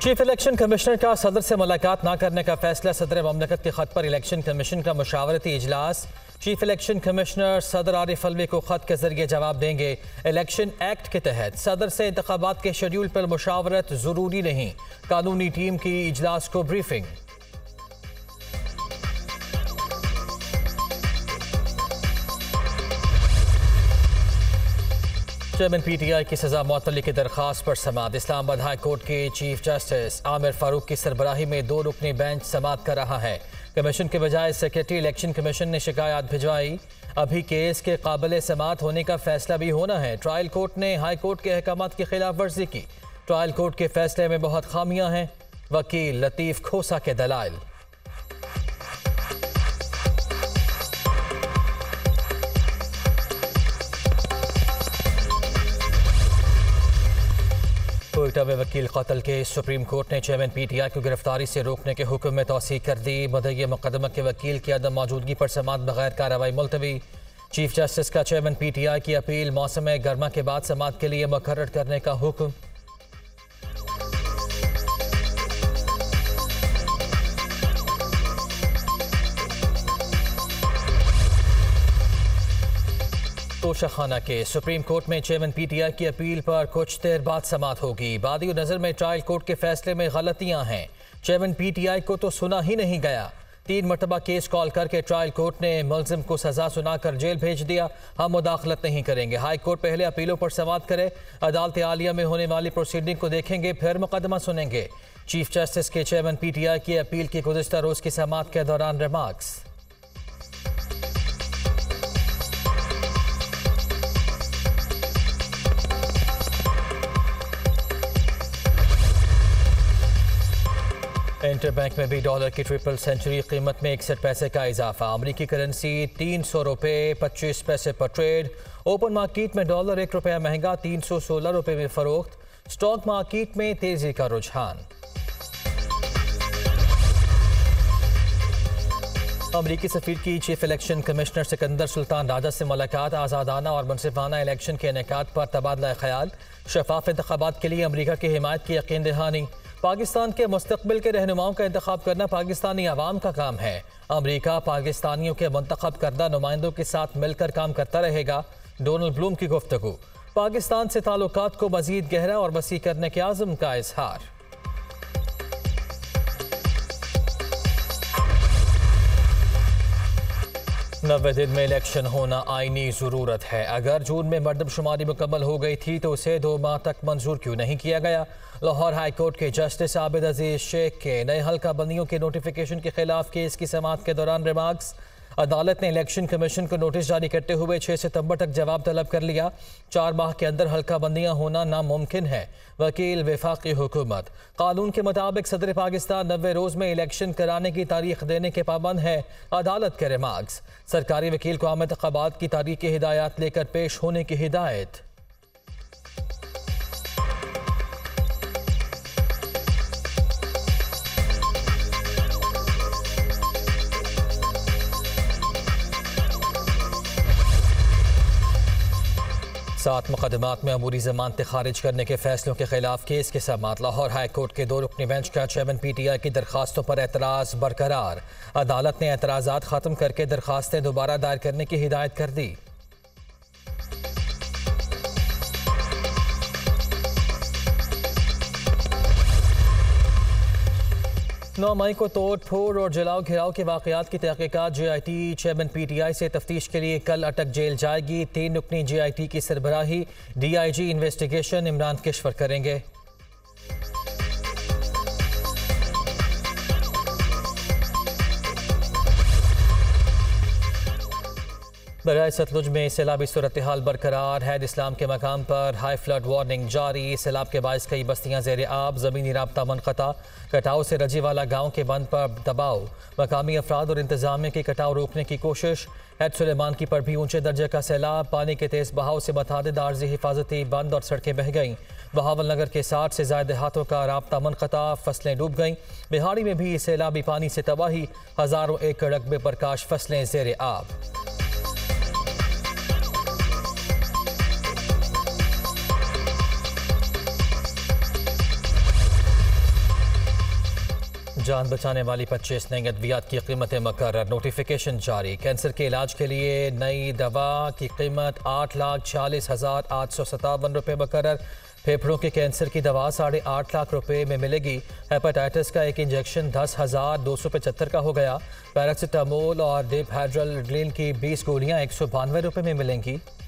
Chief election commissioner का सदर से मुलाकात न करने का फैसला। सदर ममलकत के खत पर इलेक्शन कमीशन का मुशावरती इजलास। चीफ इलेक्शन कमिश्नर सदर आरिफ अलवी को खत के जरिए जवाब देंगे। इलेक्शन एक्ट के तहत सदर से इंतखाबात के शेड्यूल पर मुशावरत जरूरी नहीं। कानूनी टीम की इजलास को ब्रीफिंग। चेयरमैन PTI की सजा मुअत्तली की दरख्वास्त पर समाअत। इस्लामाबाद हाई कोर्ट के चीफ जस्टिस आमिर फारूक की सरबराही में 2 रुकनी बेंच समाअत कर रहा है। कमीशन के बजाय सेक्रेटरी इलेक्शन कमीशन ने शिकायत भिजवाई। अभी केस के काबिल समाअत होने का फैसला भी होना है। ट्रायल कोर्ट ने हाई कोर्ट के अहकामात की खिलाफ वर्जी की। ट्रायल कोर्ट के फैसले में बहुत खामियां हैं। वकील लतीफ़ खोसा के दलाइल। कोयटा में वकील कत्ल के सुप्रीम कोर्ट ने चेयरमैन PTI को गिरफ्तारी से रोकने के हुक्म में तौसीह कर दी। मुद्दई मुकदमा के वकील की अदम मौजूदगी पर समाअत बगैर कार्रवाई मुलतवी। चीफ जस्टिस का चेयरमैन PTI की अपील मौसम गर्मा के बाद समाअत के लिए मुकर्रर करने का हुक्म। तोशाखाना के सुप्रीम कोर्ट में चेयरमैन PTI की अपील पर कुछ देर बाद समाअत होगी। बादी नजर में ट्रायल कोर्ट के फैसले में गलतियां हैं। चेयरमैन PTI को तो सुना ही नहीं गया। 3 मरतबा केस कॉल करके ट्रायल कोर्ट ने मुलजिम को सजा सुनाकर जेल भेज दिया। हम मुदाखलत नहीं करेंगे। हाई कोर्ट पहले अपीलों पर समाअत करे। अदालत आलिया में होने वाली प्रोसीडिंग को देखेंगे, फिर मुकदमा सुनेंगे। चीफ जस्टिस के चेयरमैन PTI की अपील की गुज़िश्ता रोज की समाअत के दौरान रिमार्क्स। इंटर बैंक में भी डॉलर की ट्रिपल सेंचुरी। कीमत में 61 पैसे का इजाफा। अमरीकी करेंसी 300 रुपये 25 पैसे पर ट्रेड। ओपन मार्केट में डॉलर 1 रुपया महंगा 316 रुपये में फरोख्त। स्टॉक मार्केट में तेजी का रुझान। अमरीकी सफीर की chief election commissioner Sikandar Sultan Raja से मुलाकात। आज़ादाना और मुनसिफाना इलेक्शन के इनेकाद पर तबादला ख्याल। शफाफ इंतखाबात के लिए अमरीका की हिमायत की यकीन दहानी। पाकिस्तान के मुस्तकबिल के रहनुमाओं का इंतखाब करना पाकिस्तानी अवाम का काम है। अमरीका पाकिस्तानियों के मुंतखब करदा नुमाइंदों के साथ मिलकर काम करता रहेगा। डोनाल्ड ब्लूम की गुफ्तगू। पाकिस्तान से ताल्लुकात को मजीद गहरा और वसी करने के आज़म का इजहार। नब्बे दिन में इलेक्शन होना आईनी ज़रूरत है। अगर जून में मरदमशुमारी मुकम्मल हो गई थी तो उसे 2 माह तक मंजूर क्यों नहीं किया गया। लाहौर हाई कोर्ट के जस्टिस आबिद अजीज शेख के नए हल्का बंदियों के नोटिफिकेशन के खिलाफ केस की समाअत के दौरान रिमार्क्स। अदालत ने इलेक्शन कमीशन को नोटिस जारी करते हुए 6 सितंबर तक जवाब तलब कर लिया। 4 माह के अंदर हल्का बंदियां होना नामुमकिन है। वकील वफाकी हुकूमत। कानून के मुताबिक सदर पाकिस्तान 90 रोज में इलेक्शन कराने की तारीख देने के पाबंद है। अदालत के रिमार्क्स। सरकारी वकील को आम इंतखाबात की तारीख की हिदायत लेकर पेश होने की हिदायत। सात मुकदमात में अमूरी जमानतें खारिज करने के फैसलों के खिलाफ केस के समाअत। लाहौर हाई कोर्ट के 2 रुकनी बेंच का चेयरमैन PTI की दरखास्तों पर एतराज़ बरकरार। अदालत ने एतराज़ात ख़त्म करके दरखास्तें दोबारा दायर करने की हिदायत कर दी। नौ मई को तोड़ फोड़ और जलाओ घिराव के वाक़यात की तहक़ीक़ात JIT चेयरमैन PTI से तफ्तीश के लिए कल अटक जेल जाएगी। 3 रुकनी JIT की सरबराही DIG इन्वेस्टिगेशन इमरान किश्वर करेंगे। बराए सतलुज में सैलाबी सूरत हाल बरकरार। हैद इस्लाम के मकाम पर हाई फ्लड वार्निंग जारी। सैलाब के बायस कई बस्तियां ज़ेर आब। ज़मीनी राब्ता मुनक़ता। कटाव से रजीवाला गाँव के बंद पर दबाव। मकामी अफराद और इंतजामिया की कटाव रोकने की कोशिश। हैद सुलेमान की पर भी ऊंचे दर्जे का सैलाब। पानी के तेज़ बहाव से मतअद्दिद आर्ज़ी हिफाजती बंद और सड़कें बह गईं। बहावल नगर के 60 से ज़ायद देहातों का राब्ता मुनक़ता। फसलें डूब गईं। बिहाड़ी में भी सैलाबी पानी से तबाही। हज़ारों एकड़ रकबे पर काश फसलें ज़ेर आब। जान बचाने वाली 25 नई अद्वियात की कीमतें मुकर्रर, नोटिफिकेशन जारी। कैंसर के इलाज के लिए नई दवा की कीमत 8,40,857 रुपये मुकर्रर। फेफड़ों के कैंसर की दवा 8.5 लाख रुपए में मिलेगी। हेपेटाइटिस का एक इंजेक्शन 10,275 का हो गया। पैरासिटामोल और डिपहाइड्रोलिन की 20 गोलियां 192 रुपये में मिलेंगी।